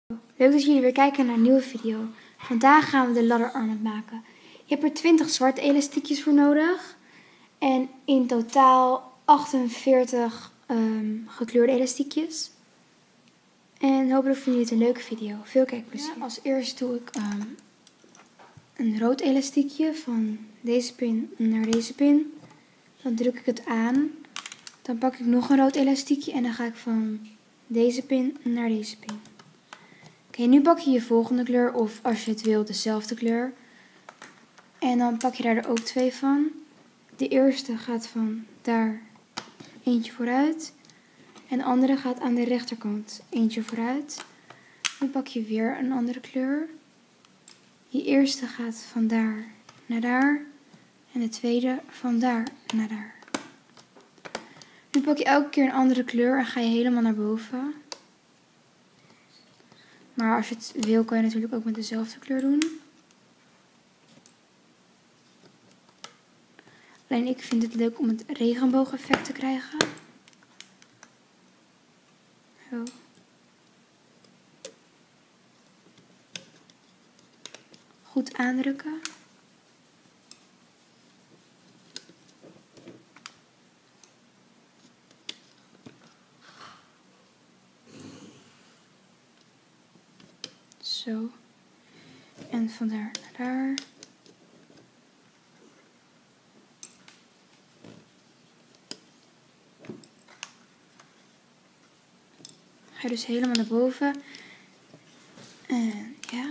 Leuk dat jullie weer kijken naar een nieuwe video. Vandaag gaan we de ladderarmband maken. Je hebt er 20 zwarte elastiekjes voor nodig. En in totaal 48 gekleurde elastiekjes. En hopelijk vinden jullie het een leuke video. Veel kijkplezier. Ja, als eerste doe ik een rood elastiekje van deze pin naar deze pin. Dan druk ik het aan. Dan pak ik nog een rood elastiekje en dan ga ik van deze pin naar deze pin. Oké, nu pak je je volgende kleur of als je het wilt dezelfde kleur. En dan pak je daar er ook 2 van. De eerste gaat van daar eentje vooruit. En de andere gaat aan de rechterkant eentje vooruit. Dan pak je weer een andere kleur. Je eerste gaat van daar naar daar. En de tweede van daar naar daar. Nu pak je elke keer een andere kleur en ga je helemaal naar boven. Maar als je het wil, kan je natuurlijk ook met dezelfde kleur doen. Alleen ik vind het leuk om het regenboogeffect te krijgen. Zo. Goed aandrukken. Zo. En van daar naar daar. Ga je dus helemaal naar boven. En ja.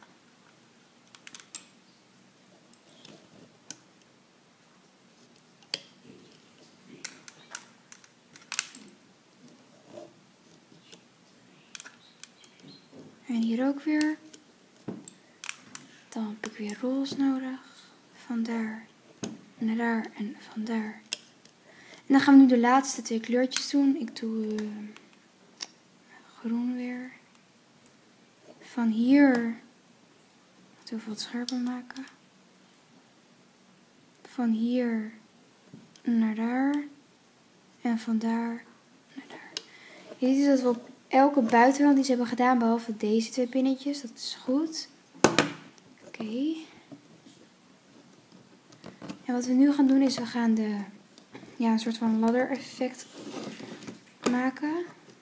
En hier ook weer. Dan heb ik weer roze nodig. Van daar naar daar en van daar. En dan gaan we nu de laatste 2 kleurtjes doen. Ik doe groen weer. Van hier. Ik moet even wat scherper maken. Van hier naar daar. En van daar naar daar. Je ziet dat we op elke buitenrand iets hebben gedaan, behalve deze 2 pinnetjes. Dat is goed. Oké. En wat we nu gaan doen is, we gaan een soort van ladder effect maken.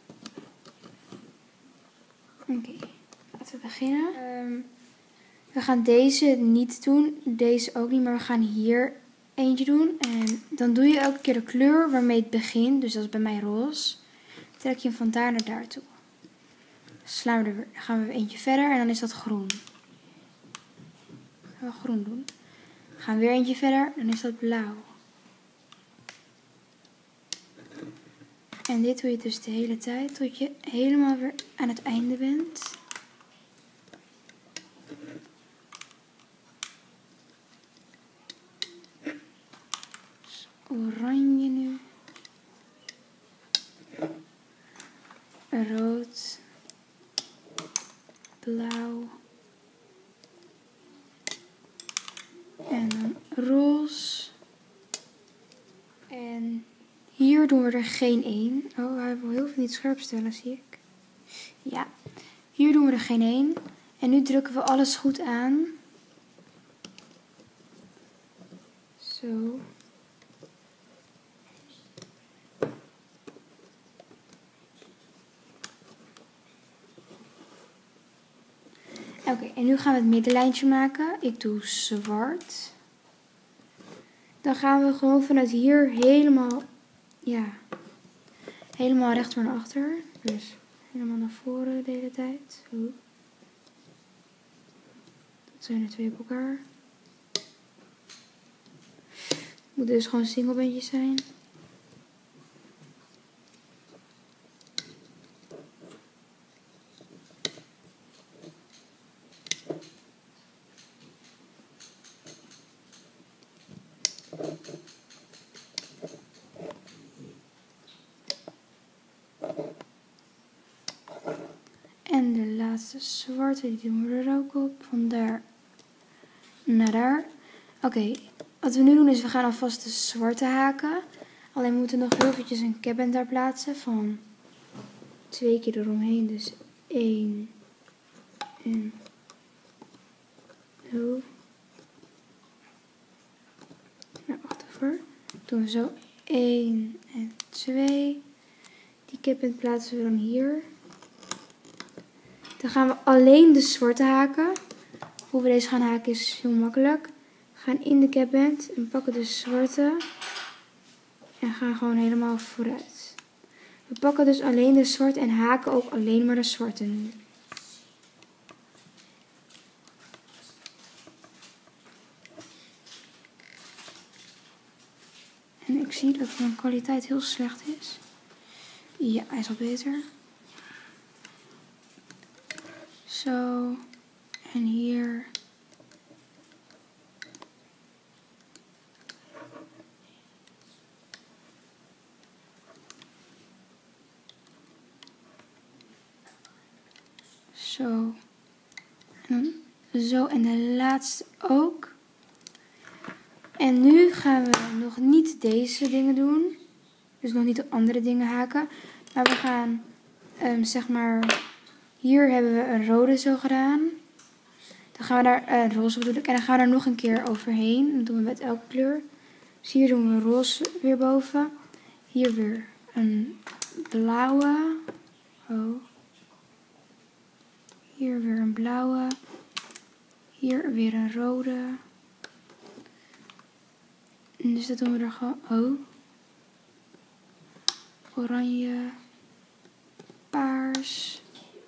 Oké, laten we beginnen. We gaan deze niet doen, deze ook niet, maar we gaan hier eentje doen. En dan doe je elke keer de kleur waarmee het begint, dus dat is bij mij roze. Trek je hem van daar naar daar toe. Dan gaan we weer eentje verder en dan is dat groen. Gaan we groen doen. Dan gaan we weer eentje verder, dan is dat blauw. En dit doe je dus de hele tijd tot je helemaal weer aan het einde bent. Dus oranje nu. Rood. Blauw. En dan roze. En hier doen we er geen 1. Oh, hij wil heel veel niet scherp stellen, zie ik. Ja, hier doen we er geen 1. En nu drukken we alles goed aan. Zo. Oké, en nu gaan we het middenlijntje maken. Ik doe zwart. Dan gaan we gewoon vanuit hier helemaal recht naar achter. Dus helemaal naar voren de hele tijd. Zo. Dat zijn er 2 op elkaar. Moet dus gewoon singelbeentjes zijn. En de laatste zwarte, die doen we er ook op. Van daar naar daar. Oké, wat we nu doen is we gaan alvast de zwarte haken. Alleen we moeten nog heel eventjes een capband daar plaatsen van 2 keer eromheen. Dus 1, Doen we zo 1 en 2. Die cappend plaatsen we dan hier. Dan gaan we alleen de zwarte haken. Hoe we deze gaan haken is heel makkelijk. We gaan in de cappend en pakken de zwarte. En gaan gewoon helemaal vooruit. We pakken dus alleen de zwarte en haken ook alleen maar de zwarte nu. En ik zie dat mijn kwaliteit heel slecht is. Ja, hij is al beter. Zo. En hier. Zo. En dan zo. En de laatste ook. En nu gaan we nog niet deze dingen doen. Dus nog niet de andere dingen haken. Maar we gaan, zeg maar, hier hebben we een rode zo gedaan. Dan gaan we daar, roze bedoel ik. En dan gaan we daar nog een keer overheen. Dat doen we met elke kleur. Dus hier doen we roze weer boven. Hier weer een blauwe. Oh. Hier weer een blauwe. Hier weer een rode. En dus dat doen we er gewoon. Oh. Oranje. Paars.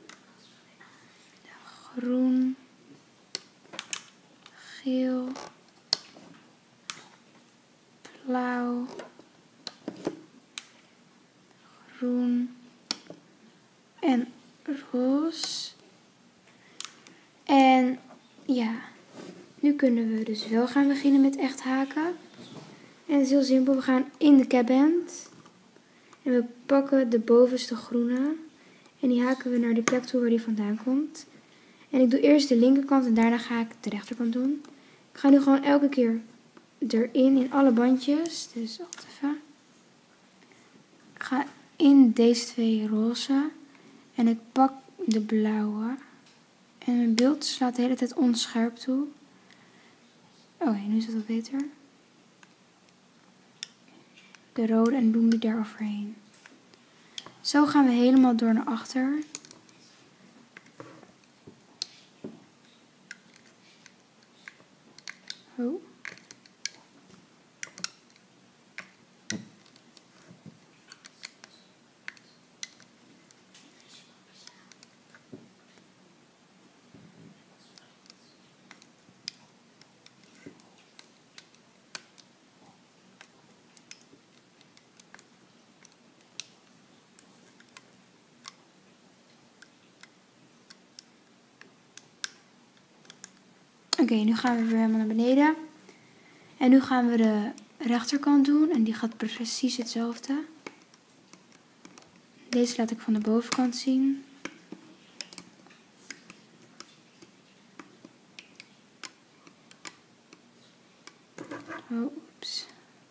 Groen. Geel. Blauw. Groen. En roze. En ja, nu kunnen we dus wel gaan beginnen met echt haken. En het is heel simpel. We gaan in de cappend. En we pakken de bovenste groene. En die haken we naar de plek toe waar die vandaan komt. En ik doe eerst de linkerkant en daarna ga ik de rechterkant doen. Ik ga nu gewoon elke keer erin in alle bandjes. Dus wacht even. Ik ga in deze twee roze. En ik pak de blauwe. En mijn beeld slaat de hele tijd onscherp toe. Oh ja, nu is het wat beter. De rode en doen die daar overheen. Zo gaan we helemaal door naar achter. Oh. Oké, nu gaan we weer helemaal naar beneden. En nu gaan we de rechterkant doen. En die gaat precies hetzelfde. Deze laat ik van de bovenkant zien. Oh, oeps.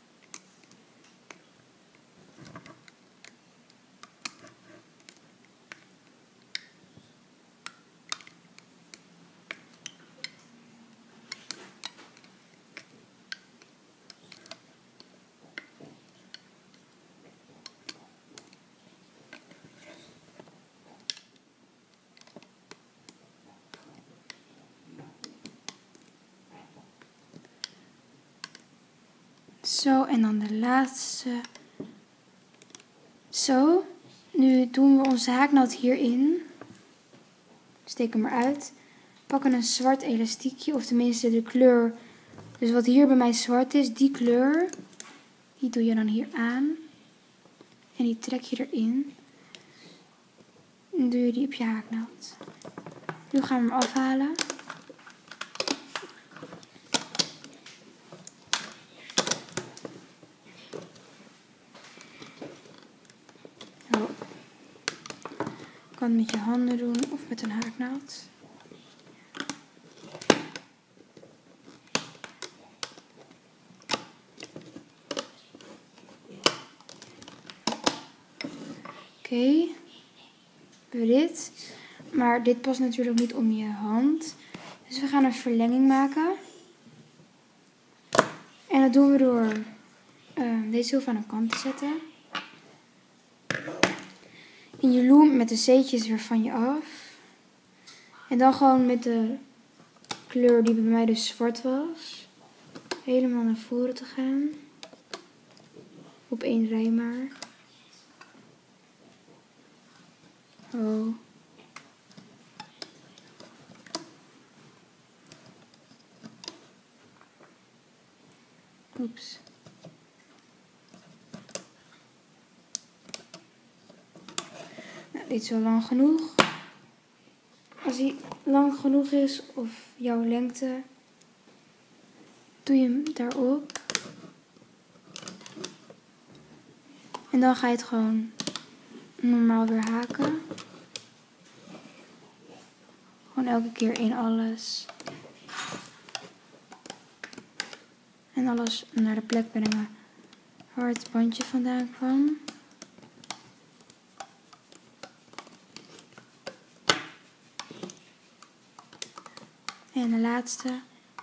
Zo, en dan de laatste. Zo, nu doen we onze haaknaald hierin. Steek hem eruit. Pakken een zwart elastiekje, of tenminste de kleur. Dus wat hier bij mij zwart is, die kleur, die doe je dan hier aan. En die trek je erin. En doe je die op je haaknaald. Nu gaan we hem afhalen. Je kan het met je handen doen of met een haaknaald. Oké, hebben we dit. Maar dit past natuurlijk niet om je hand. Dus we gaan een verlenging maken. En dat doen we door deze hoef aan de kant te zetten. En je loom met de zeetjes weer van je af. En dan gewoon met de kleur die bij mij dus zwart was. Helemaal naar voren te gaan. Op 1 rij maar. Oh. Oeps. Nou, dit is wel lang genoeg. Als hij lang genoeg is, of jouw lengte, doe je hem daarop. En dan ga je het gewoon normaal weer haken. Gewoon elke keer in alles. En alles naar de plek brengen waar het bandje vandaan kwam. En de laatste.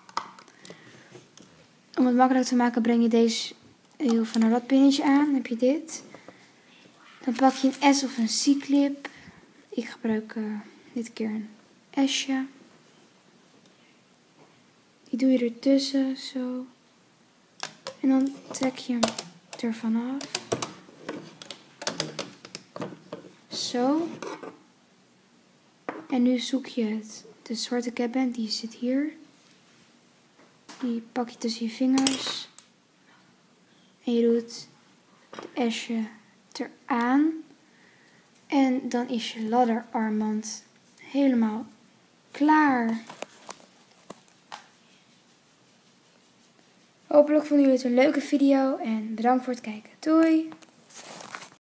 Om het makkelijk te maken breng je deze heel van een radpinnetje aan. Dan heb je dit. Dan pak je een S of een C-clip. Ik gebruik dit keer een S'je. Die doe je ertussen, zo. En dan trek je hem ervan af. Zo. En nu zoek je het. De zwarte capband, die zit hier. Die pak je tussen je vingers. En je doet het S'je eraan. En dan is je ladderarmband helemaal klaar. Hopelijk vonden jullie het een leuke video en bedankt voor het kijken. Doei!